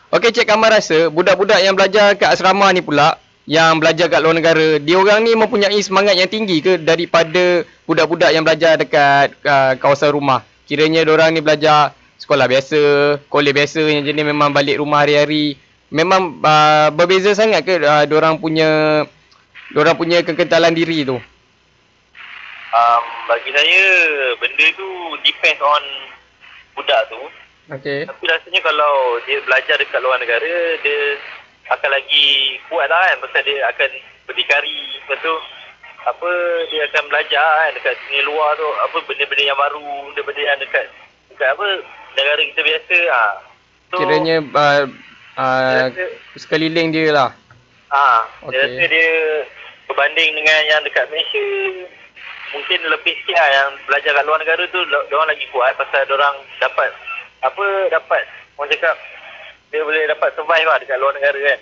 Okey, Cik Kamal rasa budak-budak yang belajar kat asrama ni pula, yang belajar kat luar negara, dia orang ni mempunyai semangat yang tinggi ke daripada budak-budak yang belajar dekat kawasan rumah? Kiranya diorang ni belajar sekolah biasa, kolej biasa yang jenis memang balik rumah hari-hari. Memang berbeza sangat ke diorang punya kekentalan diri tu? Bagi saya benda tu depends on budak tu. Okey. Tapi rasanya kalau dia belajar dekat luar negara, dia akan lagi kuat lah kan. Pasal dia akan berdikari. Lepas tu dia akan belajar kan dekat dunia luar tu, benda-benda yang baru, benda-benda yang dekat negara kita biasa. So, kiranya sekeliling dia lah. Dia rasa dia berbanding dengan yang dekat Malaysia, mungkin lebih sikit lah. Yang belajar kat luar negara tu diorang lagi kuat pasal diorang dapat orang cakap dia boleh dapat survive lah dekat luar negara kan.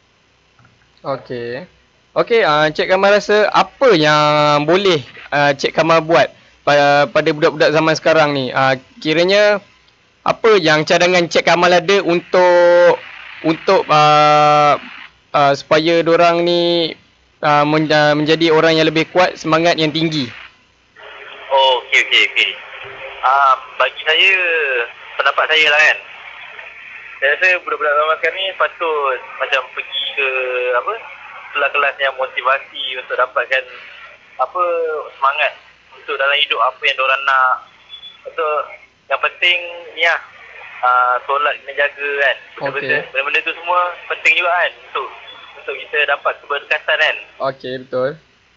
Okey, Cik Kamal rasa apa yang boleh Cik Kamal buat pada budak-budak zaman sekarang ni? Kiranya apa yang cadangan Cik Kamal ada untuk supaya diorang ni menjadi orang yang lebih kuat, semangat yang tinggi? Okey. Bagi saya, pendapat saya lah kan, saya rasa budak-budak zaman sekarang ni patut macam pergi ke kelas-kelas yang motivasi untuk dapatkan semangat untuk dalam hidup apa yang diorang nak. Untuk yang penting ni lah, solat kena jaga kan. Benda-benda tu semua penting juga kan untuk kita dapat keberkatan kan. Okey, betul.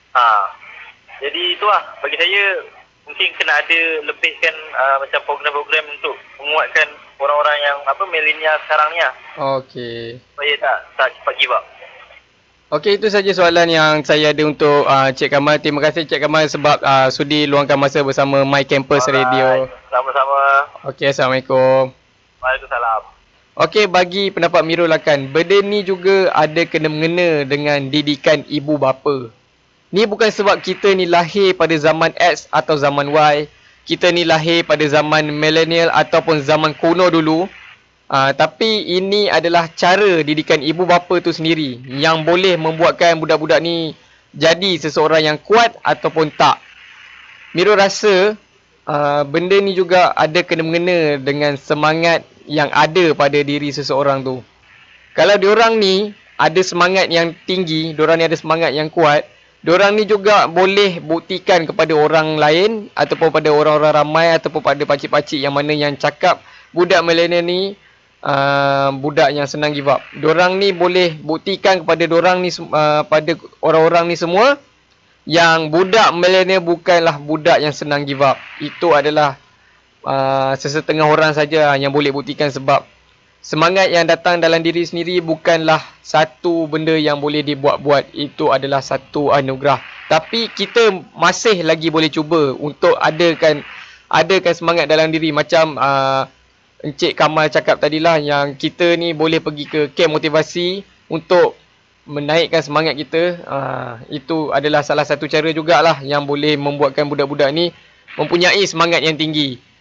Jadi itu lah, bagi saya mungkin kena ada lebihkan macam program-program untuk menguatkan orang-orang yang milenial sekarang ni lah. Okey. Supaya tak cepat give up. Okey, itu saja soalan yang saya ada untuk Cik Kamal. Terima kasih Cik Kamal sebab sudi luangkan masa bersama My Campus Radio. Sama-sama. Okey, Assalamualaikum. Waalaikumsalam. Okey, bagi pendapat Mirul Lakan, benda ni juga ada kena-mengena dengan didikan ibu bapa. Ni bukan sebab kita ni lahir pada zaman X atau zaman Y. Kita ni lahir pada zaman millennial ataupun zaman kuno dulu. Tapi ini adalah cara didikan ibu bapa tu sendiri yang boleh membuatkan budak-budak ni jadi seseorang yang kuat ataupun tak. Mirul rasa benda ni juga ada kena-mengena dengan semangat yang ada pada diri seseorang tu. Kalau diorang ni ada semangat yang tinggi, diorang ni ada semangat yang kuat, diorang ni juga boleh buktikan kepada orang lain ataupun pada orang-orang ramai ataupun pada pakcik-pakcik yang mana yang cakap budak milenial ni budak yang senang give up. Diorang ni boleh buktikan kepada diorang ni pada orang-orang ni semua yang budak milenial bukanlah budak yang senang give up. Itu adalah sesetengah orang saja yang boleh buktikan, sebab semangat yang datang dalam diri sendiri bukanlah satu benda yang boleh dibuat-buat. Itu adalah satu anugerah. Tapi kita masih lagi boleh cuba untuk adakan semangat dalam diri. Macam Encik Kamal cakap tadilah, yang kita ni boleh pergi ke camp motivasi untuk menaikkan semangat kita. Itu adalah salah satu cara jugalah yang boleh membuatkan budak-budak ni mempunyai semangat yang tinggi.